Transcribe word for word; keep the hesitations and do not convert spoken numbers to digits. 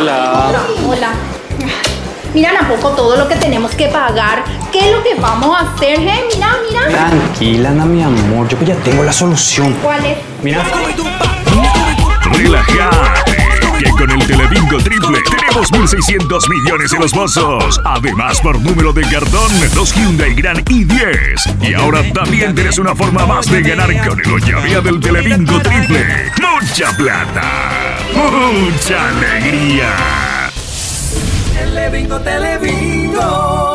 Hola. Hola. Mira, tampoco todo lo que tenemos que pagar. ¿Qué es lo que vamos a hacer, eh? Mira, mira. Tranquila, Ana, mi amor. Yo pues ya tengo la solución. ¿Cuál es? Mira. Relájate, que con el Telebingo Triple tenemos mil seiscientos millones en los bolsos. Además, por número de cartón, dos Hyundai Grand i diez. Y ahora también tienes una forma más de ganar con el Ollavea del Telebingo Triple. Mucha plata, mucha alegría. Telebingo, Telebingo.